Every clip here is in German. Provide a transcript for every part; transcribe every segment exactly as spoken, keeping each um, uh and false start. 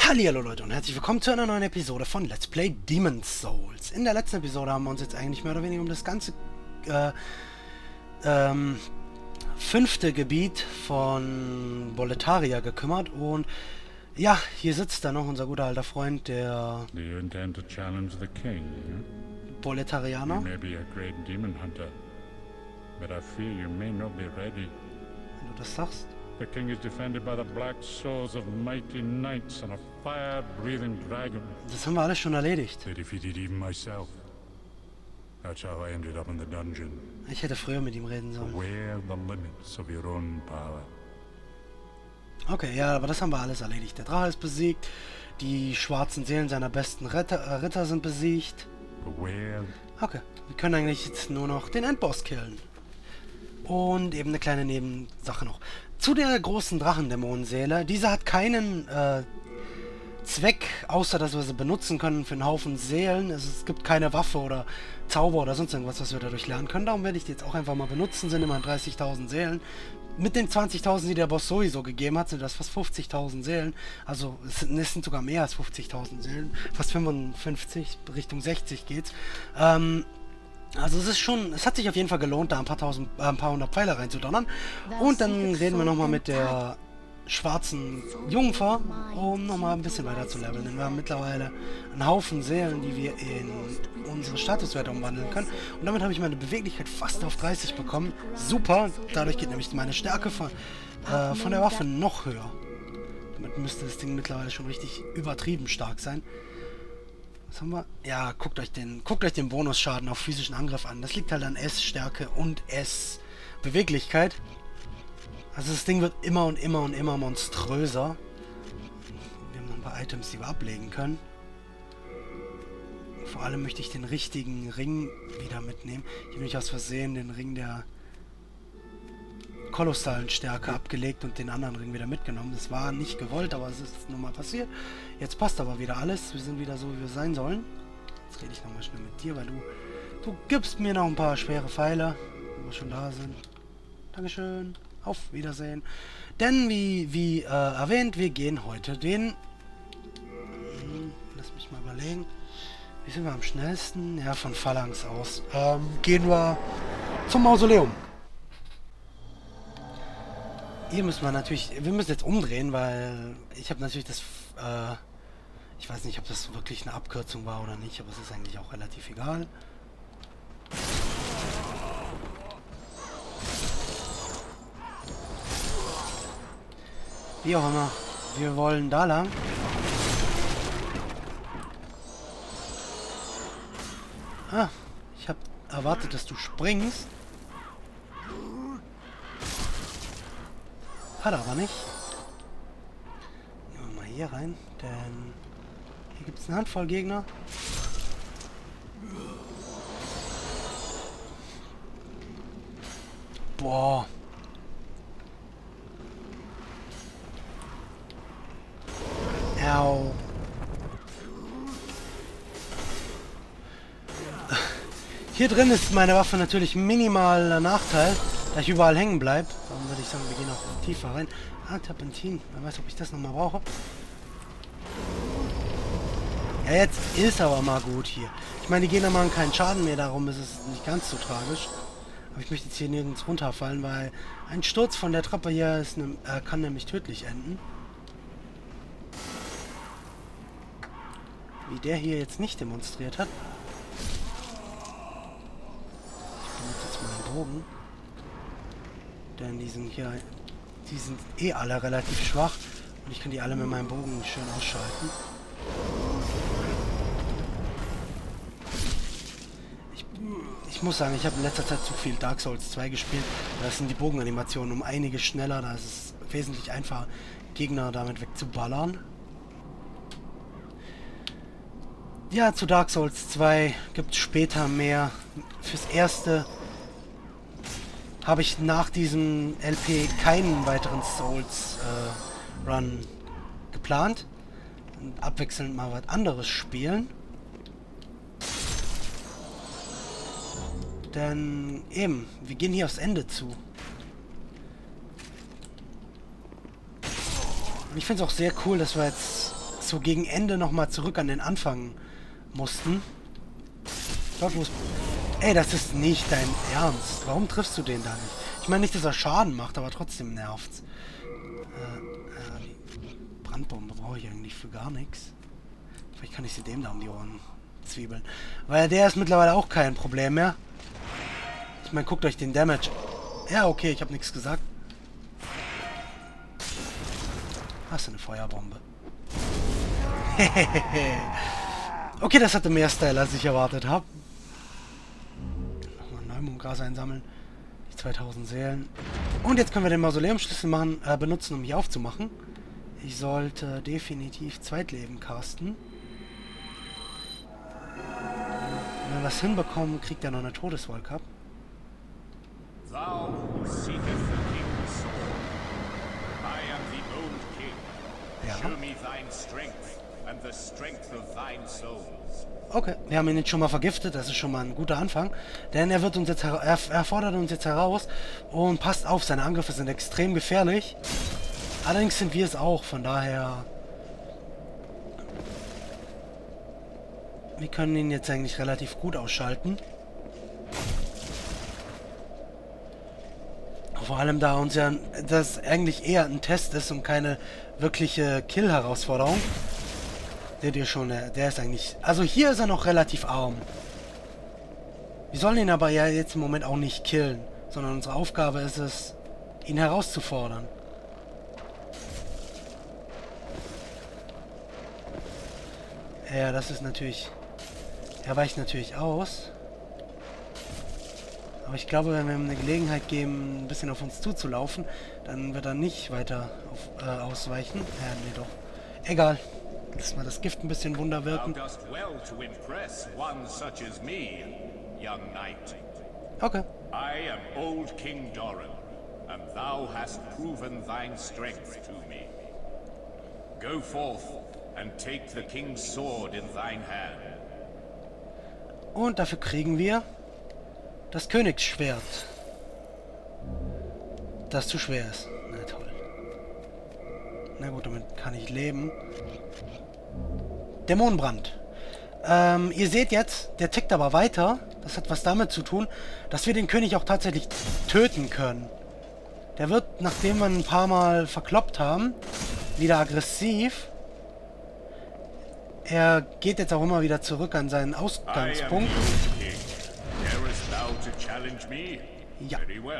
Hallihallo Leute und herzlich willkommen zu einer neuen Episode von Let's Play Demon's Souls. In der letzten Episode haben wir uns jetzt eigentlich mehr oder weniger um das ganze äh, ähm, fünfte Gebiet von Boletaria gekümmert und ja, hier sitzt dann noch unser guter alter Freund, der Do you intend to challenge the king? Hmm? Boletarianer. You may be a great demon hunter, but I fear you may not be ready. Wenn du das sagst. The king is defended by the black souls of mighty knights and a fire-breathing dragon. Das haben wir alles schon erledigt. They defeated even myself. That's how I ended up in the dungeon. Ich hätte früher mit ihm reden sollen. Aware the limits of your own power. Okay, ja, aber das haben wir alles erledigt. Der Drache ist besiegt, die schwarzen Seelen seiner besten Ritter, äh, Ritter sind besiegt. Aware. Okay, wir können eigentlich jetzt nur noch den Endboss killen. Und eben eine kleine Nebensache noch. Zu der großen Drachendämonenseele. Diese hat keinen äh, Zweck, außer dass wir sie benutzen können für einen Haufen Seelen. Es, es gibt keine Waffe oder Zauber oder sonst irgendwas, was wir dadurch lernen können. Darum werde ich die jetzt auch einfach mal benutzen. Sind immer dreißigtausend Seelen. Mit den zwanzigtausend, die der Boss sowieso gegeben hat, sind das fast fünfzigtausend Seelen. Also es sind, es sind sogar mehr als fünfzigtausend Seelen. Fast fünfundfünfzig, Richtung sechzig geht's. Ähm... Also es ist schon, es hat sich auf jeden Fall gelohnt, da ein paar tausend, äh, ein paar hundert Pfeile reinzudonnern. Und dann reden wir nochmal mit der schwarzen Jungfer, um nochmal ein bisschen weiter zu leveln. Denn wir haben mittlerweile einen Haufen Seelen, die wir in unsere Statuswerte umwandeln können. Und damit habe ich meine Beweglichkeit fast auf dreißig bekommen. Super, dadurch geht nämlich meine Stärke von, äh, von der Waffe noch höher. Damit müsste das Ding mittlerweile schon richtig übertrieben stark sein. Was haben wir? Ja, guckt euch den, guckt euch den Bonusschaden auf physischen Angriff an. Das liegt halt an S Stärke und S Beweglichkeit. Also das Ding wird immer und immer und immer monströser. Wir haben noch ein paar Items, die wir ablegen können. Vor allem möchte ich den richtigen Ring wieder mitnehmen. Ich habe nämlich aus Versehen den Ring der kolossalen Stärke abgelegt und den anderen Ring wieder mitgenommen. Das war nicht gewollt, aber es ist nun mal passiert. Jetzt passt aber wieder alles. Wir sind wieder so, wie wir sein sollen. Jetzt rede ich nochmal schnell mit dir, weil du du gibst mir noch ein paar schwere Pfeile, wenn wir schon da sind. Dankeschön. Auf Wiedersehen. Denn, wie, wie äh, erwähnt, wir gehen heute den... Hm, lass mich mal überlegen. Wie sind wir am schnellsten? Ja, von Phalanx aus. Ähm, gehen wir zum Mausoleum. Hier müssen wir natürlich, wir müssen jetzt umdrehen, weil ich habe natürlich das, äh, ich weiß nicht, ob das wirklich eine Abkürzung war oder nicht, aber es ist eigentlich auch relativ egal. Wie auch immer, wir wollen da lang. Ah, ich habe erwartet, dass du springst. Hat er aber nicht. Gehen wir mal hier rein, denn hier gibt es eine Handvoll Gegner. Boah. Au. Hier drin ist meine Waffe natürlich minimaler Nachteil, da ich überall hängen bleibe. Darum würde ich sagen, wir gehen auch tiefer rein. Ah, Terpentin. Wer weiß, ob ich das nochmal brauche. Ja, jetzt ist aber mal gut hier. Ich meine, die Gegner machen keinen Schaden mehr, darum ist es nicht ganz so tragisch. Aber ich möchte jetzt hier nirgends runterfallen, weil ein Sturz von der Treppe hier ist ne, äh, kann nämlich tödlich enden. Wie der hier jetzt nicht demonstriert hat. Ich benutze jetzt mal den Bogen. Denn die sind hier, die sind eh alle relativ schwach. Und ich kann die alle mit meinem Bogen schön ausschalten. Ich, ich muss sagen, ich habe in letzter Zeit zu viel Dark Souls zwei gespielt. Da sind die Bogenanimationen um einiges schneller. Da ist es wesentlich einfacher, Gegner damit wegzuballern. Ja, zu Dark Souls zwei gibt es später mehr. Fürs Erste habe ich nach diesem L P keinen weiteren Souls äh, Run geplant. Und abwechselnd mal was anderes spielen. Denn eben, wir gehen hier aufs Ende zu. Und ich finde es auch sehr cool, dass wir jetzt so gegen Ende nochmal zurück an den Anfang mussten. Dort, wo es... Ey, das ist nicht dein Ernst. Warum triffst du den da nicht? Ich meine nicht, dass er Schaden macht, aber trotzdem nervt's. Äh, äh, die Brandbombe brauche ich eigentlich für gar nichts. Vielleicht kann ich sie dem da um die Ohren zwiebeln. Weil der ist mittlerweile auch kein Problem mehr. Ich meine, guckt euch den Damage. Ja, okay, ich habe nichts gesagt. Hast du eine Feuerbombe? Okay, das hatte mehr Style, als ich erwartet habe. Nochmal Neumondgras einsammeln. Die zweitausend Seelen. Und jetzt können wir den Mausoleumschlüssel machen, äh, benutzen, um mich aufzumachen. Ich sollte definitiv Zweitleben casten. Wenn wir das hinbekommen, kriegt er noch eine Todeswolke ab. Thou who seekest the king's sword. I am the old king. Ja. Show me thine strength and the strength of thine souls. Okay, wir haben ihn jetzt schon mal vergiftet, das ist schon mal ein guter Anfang. Denn er wird uns jetzt er, er fordert uns jetzt heraus und passt auf, seine Angriffe sind extrem gefährlich. Allerdings sind wir es auch, von daher... Wir können ihn jetzt eigentlich relativ gut ausschalten. Vor allem da uns ja das eigentlich eher ein Test ist und keine wirkliche Kill-Herausforderung. Seht ihr schon, der ist eigentlich... Also hier ist er noch relativ arm. Wir sollen ihn aber ja jetzt im Moment auch nicht killen, sondern unsere Aufgabe ist es, ihn herauszufordern. Ja, das ist natürlich... Er weicht natürlich aus. Aber ich glaube, wenn wir ihm eine Gelegenheit geben, ein bisschen auf uns zuzulaufen, dann wird er nicht weiter auf, äh, ausweichen. Ja, nee, doch. Egal. Lass mal das Gift ein bisschen Wunder wirken. Thou dost well to impress one such as me, young knight. Okay. I am old King Doran, and thou hast proven thine strength to me. Go forth and take the king's sword in thine hand. Und dafür kriegen wir das Königsschwert. Das zu schwer ist. Na toll. Na gut, damit kann ich leben. Dämonenbrand. Ähm, ihr seht jetzt, der tickt aber weiter. Das hat was damit zu tun, dass wir den König auch tatsächlich töten können. Der wird, nachdem wir ein paar Mal verkloppt haben, wieder aggressiv. Er geht jetzt auch immer wieder zurück an seinen Ausgangspunkt. Ja.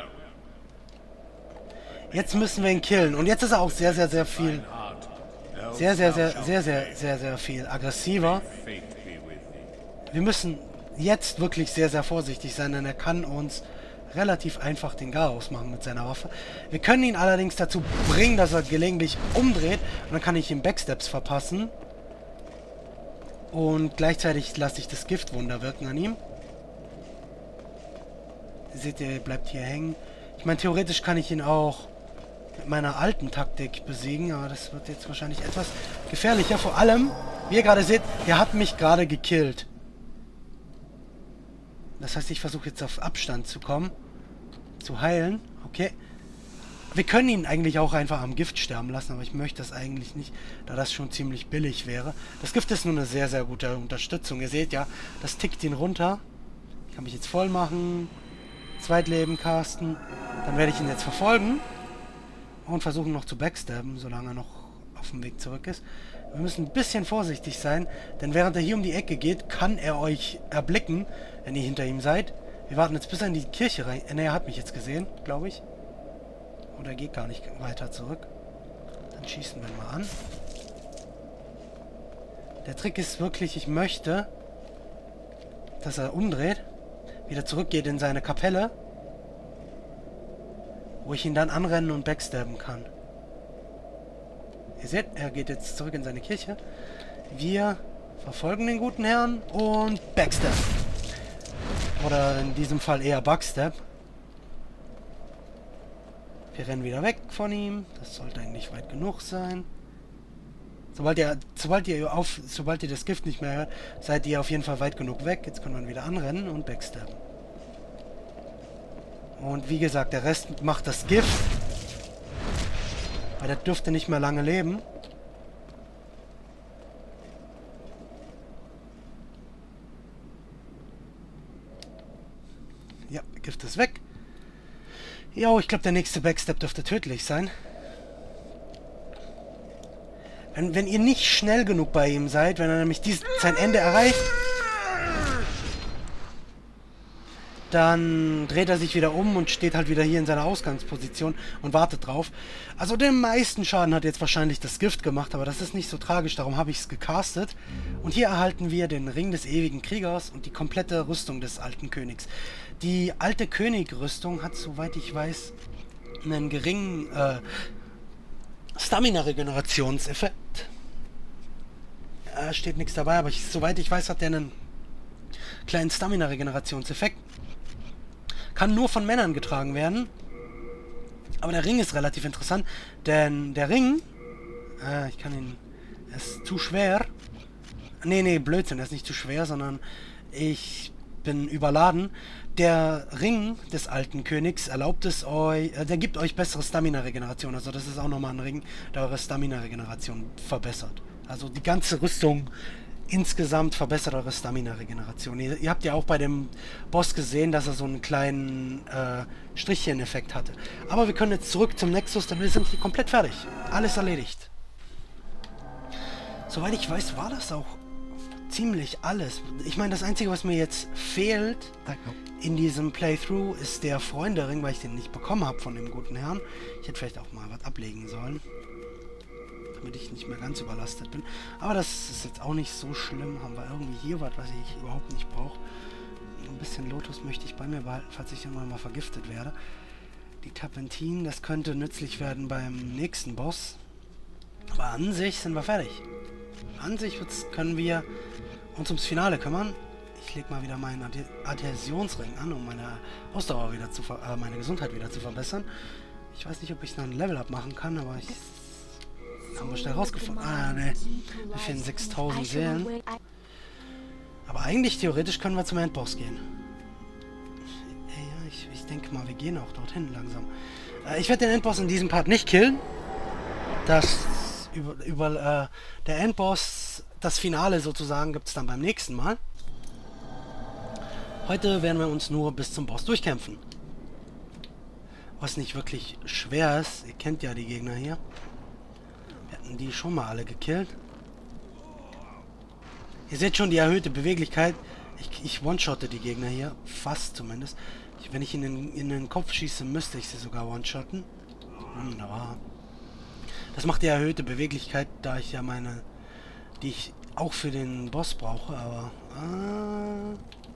Jetzt müssen wir ihn killen. Und jetzt ist er auch sehr, sehr, sehr viel... Sehr, sehr, sehr, sehr, sehr, sehr, sehr viel aggressiver. Wir müssen jetzt wirklich sehr, sehr vorsichtig sein, denn er kann uns relativ einfach den Garaus machen mit seiner Waffe. Wir können ihn allerdings dazu bringen, dass er gelegentlich umdreht. Und dann kann ich ihm Backsteps verpassen. Und gleichzeitig lasse ich das Giftwunder wirken an ihm. Ihr seht, er bleibt hier hängen. Ich meine, theoretisch kann ich ihn auch mit meiner alten Taktik besiegen, aber das wird jetzt wahrscheinlich etwas gefährlicher. Vor allem, wie ihr gerade seht, er hat mich gerade gekillt. Das heißt, ich versuche jetzt auf Abstand zu kommen. Zu heilen. Okay. Wir können ihn eigentlich auch einfach am Gift sterben lassen, aber ich möchte das eigentlich nicht, da das schon ziemlich billig wäre. Das Gift ist nur eine sehr, sehr gute Unterstützung. Ihr seht ja, das tickt ihn runter. Ich kann mich jetzt voll machen. Zweitleben casten. Dann werde ich ihn jetzt verfolgen. Und versuchen noch zu backstabben, solange er noch auf dem Weg zurück ist. Wir müssen ein bisschen vorsichtig sein, denn während er hier um die Ecke geht, kann er euch erblicken, wenn ihr hinter ihm seid. Wir warten jetzt bis er in die Kirche rein... Ne, er hat mich jetzt gesehen, glaube ich. Oder geht gar nicht weiter zurück. Dann schießen wir mal an. Der Trick ist wirklich, ich möchte, dass er umdreht, wieder zurückgeht in seine Kapelle, wo ich ihn dann anrennen und backstabben kann. Ihr seht, er geht jetzt zurück in seine Kirche. Wir verfolgen den guten Herrn und backstab. Oder in diesem Fall eher backstab. Wir rennen wieder weg von ihm. Das sollte eigentlich weit genug sein. Sobald ihr, sobald ihr auf, sobald ihr das Gift nicht mehr hört, seid ihr auf jeden Fall weit genug weg. Jetzt können wir wieder anrennen und backstabben. Und wie gesagt, der Rest macht das Gift. Weil der dürfte nicht mehr lange leben. Gift ist weg. Jo, ich glaube, der nächste Backstep dürfte tödlich sein. Wenn, wenn ihr nicht schnell genug bei ihm seid, wenn er nämlich dies, sein Ende erreicht, dann dreht er sich wieder um und steht halt wieder hier in seiner Ausgangsposition und wartet drauf. Also den meisten Schaden hat jetzt wahrscheinlich das Gift gemacht, aber das ist nicht so tragisch, darum habe ich es gecastet. Und hier erhalten wir den Ring des ewigen Kriegers und die komplette Rüstung des alten Königs. Die alte König-Rüstung hat, soweit ich weiß, einen geringen äh, Stamina-Regenerationseffekt. Ja, steht nichts dabei, aber ich, soweit ich weiß, hat der einen kleinen Stamina-Regenerationseffekt. Kann nur von Männern getragen werden. Aber der Ring ist relativ interessant, denn der Ring, äh, ich kann ihn, er ist zu schwer. Nee, nee, Blödsinn, er ist nicht zu schwer, sondern ich bin überladen. Der Ring des alten Königs erlaubt es euch, äh, der gibt euch bessere Stamina-Regeneration. Also das ist auch nochmal ein Ring, der eure Stamina-Regeneration verbessert. Also die ganze Rüstung insgesamt verbessert eure Stamina-Regeneration. Ihr, ihr habt ja auch bei dem Boss gesehen, dass er so einen kleinen äh, Strichchen-Effekt hatte. Aber wir können jetzt zurück zum Nexus, denn wir sind hier komplett fertig. Alles erledigt. Soweit ich weiß, war das auch ziemlich alles. Ich meine, das Einzige, was mir jetzt fehlt in diesem Playthrough, ist der Freunde-Ring, weil ich den nicht bekommen habe von dem guten Herrn. Ich hätte vielleicht auch mal was ablegen sollen, damit ich nicht mehr ganz überlastet bin. Aber das ist jetzt auch nicht so schlimm. Haben wir irgendwie hier was, was ich überhaupt nicht brauche. Ein bisschen Lotus möchte ich bei mir behalten, falls ich irgendwann mal vergiftet werde. Die Terpentin, das könnte nützlich werden beim nächsten Boss. Aber an sich sind wir fertig. An sich können wir uns ums Finale kümmern. Ich lege mal wieder meinen Adhäsionsring an, um meine Ausdauer wieder zu ver äh, meine Gesundheit wieder zu verbessern. Ich weiß nicht, ob ich noch ein Level-Up machen kann, aber ich haben wir schnell rausgefunden. Ah, ne. Wir fehlen sechstausend Seelen. Aber eigentlich, theoretisch, können wir zum Endboss gehen. Ja, ich, ich denke mal, wir gehen auch dorthin langsam. Äh, ich werde den Endboss in diesem Part nicht killen. Das über, über äh, der Endboss, das Finale sozusagen, gibt es dann beim nächsten Mal. Heute werden wir uns nur bis zum Boss durchkämpfen. Was nicht wirklich schwer ist. Ihr kennt ja die Gegner hier. Wir hatten die schon mal alle gekillt. Ihr seht schon die erhöhte Beweglichkeit. Ich, ich one-shotte die Gegner hier. Fast zumindest. Ich, wenn ich in den, in den Kopf schieße, müsste ich sie sogar one-shotten. Wunderbar. Das macht die erhöhte Beweglichkeit, da ich ja meine... die ich auch für den Boss brauche, aber... Ah,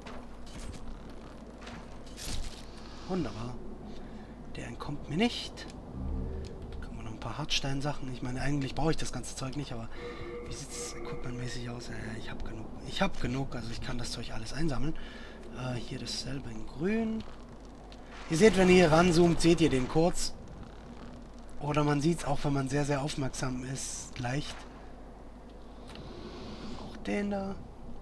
wunderbar. Der entkommt mir nicht. Ein paar Hartsteinsachen. Ich meine, eigentlich brauche ich das ganze Zeug nicht, aber wie sieht es equipmentmäßig aus? Äh, ich habe genug. Ich habe genug, also ich kann das Zeug alles einsammeln. Äh, hier dasselbe in grün. Ihr seht, wenn ihr hier ranzoomt, seht ihr den kurz. Oder man sieht es auch, wenn man sehr, sehr aufmerksam ist, leicht. Auch den da.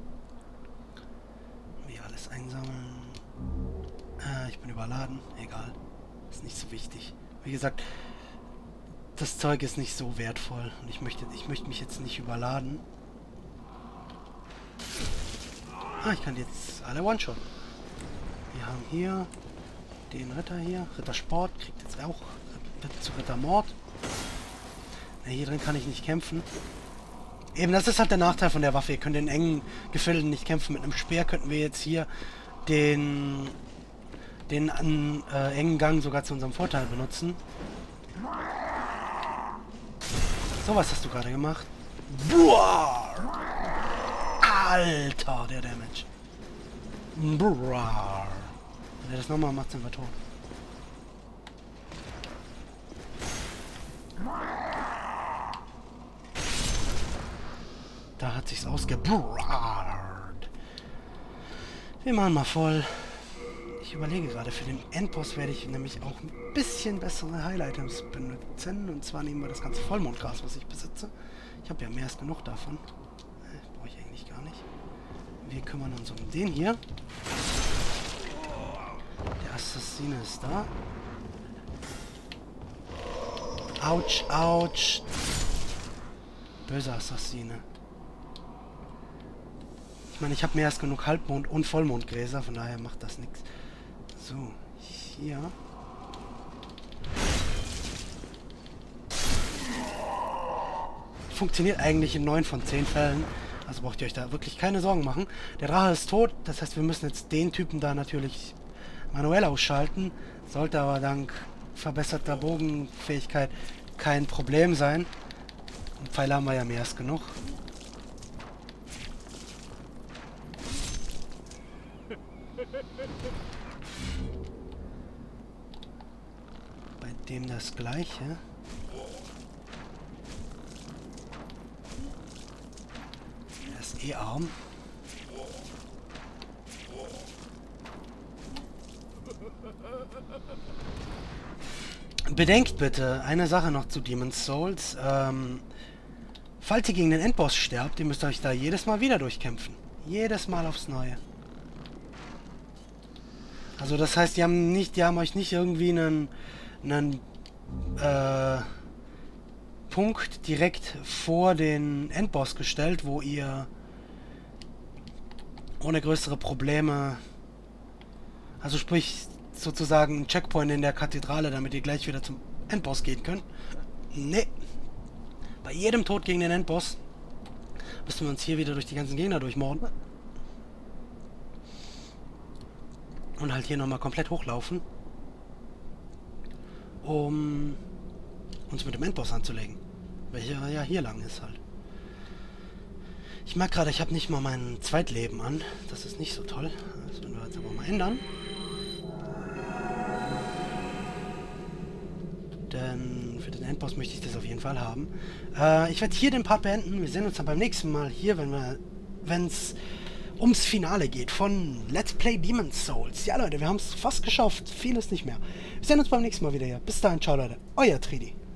Hier alles einsammeln. Äh, ich bin überladen. Egal. Ist nicht so wichtig. Wie gesagt, das Zeug ist nicht so wertvoll und ich möchte, ich möchte mich jetzt nicht überladen. Ah, ich kann jetzt alle one-shotten. Wir haben hier den Ritter hier, Rittersport, kriegt jetzt auch zu Rittermord. Ja, hier drin kann ich nicht kämpfen. Eben, das ist halt der Nachteil von der Waffe. Ihr könnt in engen Gefilden nicht kämpfen. Mit einem Speer könnten wir jetzt hier den, den an, äh, engen Gang sogar zu unserem Vorteil benutzen. So, was hast du gerade gemacht? Boah! Alter, der Damage. Boah. Wenn er das nochmal macht, sind wir tot. Da hat sich's ausgebrochen. Wir machen mal voll. Ich überlege gerade, für den Endboss werde ich nämlich auch ein bisschen bessere Heil-Items benutzen. Und zwar nehmen wir das ganze Vollmondgras, was ich besitze. Ich habe ja mehr als genug davon. Äh, brauche ich eigentlich gar nicht. Wir kümmern uns um den hier. Der Assassine ist da. Autsch, autsch. Böser Assassine. Ich meine, ich habe mehr als genug Halbmond- und Vollmondgräser, von daher macht das nichts. So, hier. Funktioniert eigentlich in neun von zehn Fällen. Also braucht ihr euch da wirklich keine Sorgen machen. Der Drache ist tot, das heißt, wir müssen jetzt den Typen da natürlich manuell ausschalten. Sollte aber dank verbesserter Bogenfähigkeit kein Problem sein. Und Pfeile haben wir ja mehr als genug. Bei dem das Gleiche. Er ist eh arm. Bedenkt bitte, eine Sache noch zu Demon's Souls. Ähm, falls ihr gegen den Endboss sterbt, ihr müsst euch da jedes Mal wieder durchkämpfen. Jedes Mal aufs Neue. Also das heißt, die haben nicht, die haben euch nicht irgendwie einen, einen äh, Punkt direkt vor den Endboss gestellt, wo ihr ohne größere Probleme, also sprich sozusagen ein Checkpoint in der Kathedrale, damit ihr gleich wieder zum Endboss gehen könnt. Nee. Bei jedem Tod gegen den Endboss müssen wir uns hier wieder durch die ganzen Gegner durchmorden. Und halt hier nochmal komplett hochlaufen, um uns mit dem Endboss anzulegen. Welcher ja hier lang ist halt. Ich merke gerade, ich habe nicht mal mein Zweitleben an. Das ist nicht so toll. Das werden wir jetzt aber mal ändern. Denn für den Endboss möchte ich das auf jeden Fall haben. Äh, ich werde hier den Part beenden. Wir sehen uns dann beim nächsten Mal hier, wenn wir, wenn es ums Finale geht von Let's Play Demon's Souls. Ja Leute, wir haben es fast geschafft. Vieles nicht mehr. Wir sehen uns beim nächsten Mal wieder hier. Bis dahin, ciao Leute. Euer Tridi.